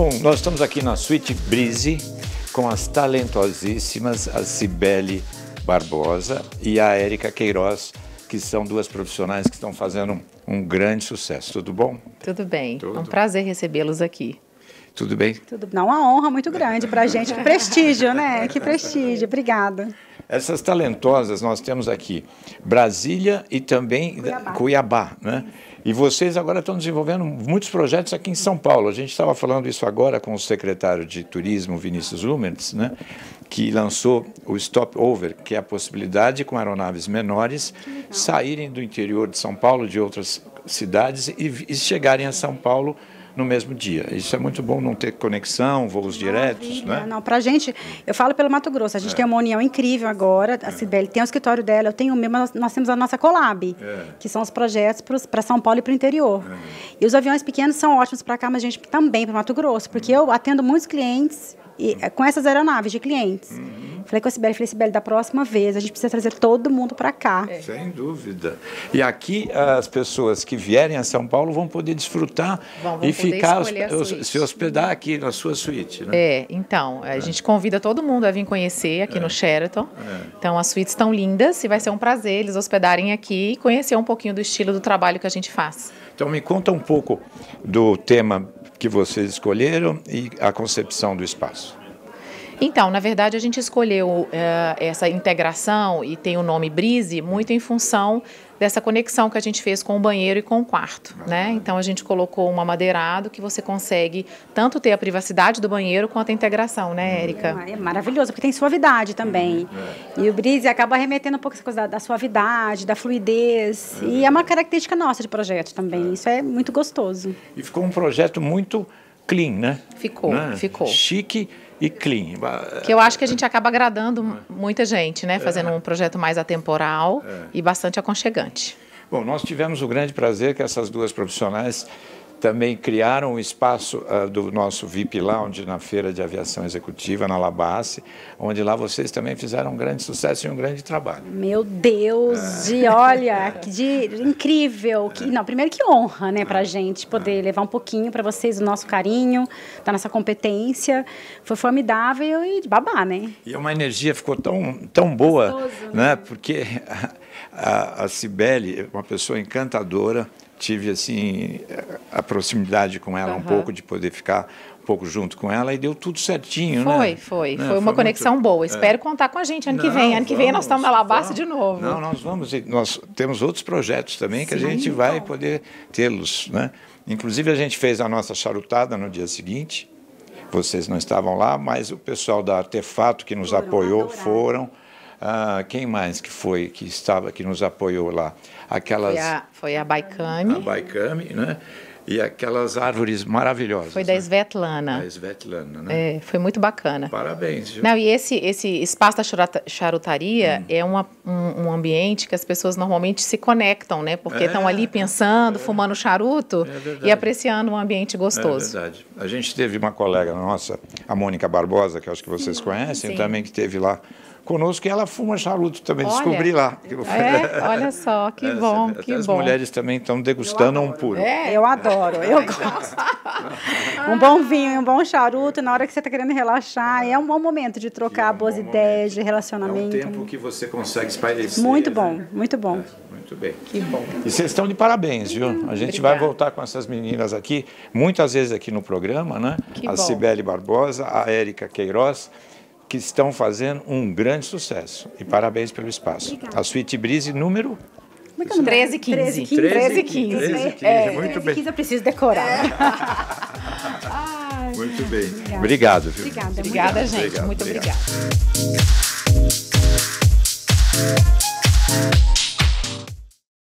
Bom, nós estamos aqui na Suite Breeze com as talentosíssimas a Cibele Barbosa e a Érica Queiroz, que são duas profissionais que estão fazendo um grande sucesso. Tudo bom? Tudo bem. É um prazer recebê-los aqui. Tudo bem? Tudo bem. Uma honra muito grande para a gente. Que prestígio, né? Que prestígio. Obrigada. Essas talentosas nós temos aqui Brasília e também Cuiabá, né? E vocês agora estão desenvolvendo muitos projetos aqui em São Paulo. A gente estava falando isso agora com o secretário de Turismo, Vinícius Lumertz, né? Que lançou o Stopover, que é a possibilidade, com aeronaves menores, saírem do interior de São Paulo, de outras cidades, e chegarem a São Paulo no mesmo dia. Isso é muito bom, não ter conexão, voos diretos, né? Não, pra gente, eu falo pelo Mato Grosso, a gente tem uma união incrível agora, a Cibele tem o escritório dela, eu tenho o meu, mas nós temos a nossa Collab, que são os projetos para São Paulo e para o interior. E os aviões pequenos são ótimos para cá, mas a gente também para Mato Grosso, porque eu atendo muitos clientes com essas aeronaves de clientes. Falei com a Cibele, Cibele, da próxima vez a gente precisa trazer todo mundo para cá. Sem dúvida. E aqui as pessoas que vierem a São Paulo vão poder desfrutar e ficar, se hospedar aqui na sua suíte, né? Então, a gente convida todo mundo a vir conhecer aqui no Sheraton. Então, as suítes estão lindas e vai ser um prazer eles hospedarem aqui e conhecer um pouquinho do estilo do trabalho que a gente faz. Então, me conta um pouco do tema que vocês escolheram e a concepção do espaço. Então, na verdade, a gente escolheu essa integração e tem o nome Breeze muito em função dessa conexão que a gente fez com o banheiro e com o quarto, né? Então, a gente colocou um amadeirado que você consegue tanto ter a privacidade do banheiro quanto a integração, né, Érica? É maravilhoso, porque tem suavidade também. E o Breeze acaba remetendo um pouco essa coisa da suavidade, da fluidez. E é uma característica nossa de projeto também. Isso é muito gostoso. E ficou um projeto muito clean, né? Ficou, né? Ficou. Chique e clean. Que eu acho que a gente acaba agradando muita gente, né? Fazendo um projeto mais atemporal e bastante aconchegante. Bom, nós tivemos o grande prazer que essas duas profissionais também criaram o espaço do nosso VIP Lounge na Feira de Aviação Executiva, na Labasse, onde lá vocês também fizeram um grande sucesso e um grande trabalho. Meu Deus, olha, de incrível. Primeiro que honra, né, pra gente poder levar um pouquinho para vocês o nosso carinho, da nossa competência. Foi formidável e de babá, né? E uma energia ficou tão boa, gostoso, né? Porque a Cibele, uma pessoa encantadora, tive assim a proximidade com ela um pouco, de poder ficar um pouco junto com ela, e deu tudo certinho, né? Foi uma conexão boa. Espero contar com a gente ano que vem. Ano que vem nós estamos na Labasse de novo. Não, nós temos outros projetos também que a gente vai poder tê-los, né? Inclusive a gente fez a nossa charutada no dia seguinte. Vocês não estavam lá, mas o pessoal da Artefato que nos apoiou foram. Quem mais que nos apoiou lá? Foi a Baikami. A Baikami, né? E aquelas árvores maravilhosas. Foi da Svetlana. A Svetlana, né? Foi muito bacana. Parabéns, viu? Não, e esse espaço da charutaria é um ambiente que as pessoas normalmente se conectam, né? Porque estão ali pensando, fumando charuto e apreciando um ambiente gostoso. É verdade. A gente teve uma colega nossa, a Mônica Barbosa, que eu acho que vocês conhecem, também, que esteve lá conosco, e ela fuma charuto também, descobri lá. Olha só, que bom, que as bom. As mulheres também estão degustando um puro. Eu adoro, eu gosto. Um bom vinho, um bom charuto, na hora que você está querendo relaxar, é um bom momento de trocar boas ideias, de relacionamento. É um tempo que você consegue espairecer. Muito bom, muito bom. Muito bem. Que bom. E vocês estão de parabéns, viu? A gente vai voltar com essas meninas aqui, muitas vezes aqui no programa, né? A Cibele Barbosa, a Érica Queiroz, que estão fazendo um grande sucesso. E parabéns pelo espaço. Obrigada. A Suite Breeze número 1315. 1315. Muito bem. 1315 eu preciso decorar. Muito bem. Obrigado, viu? Obrigada, gente. Muito obrigada.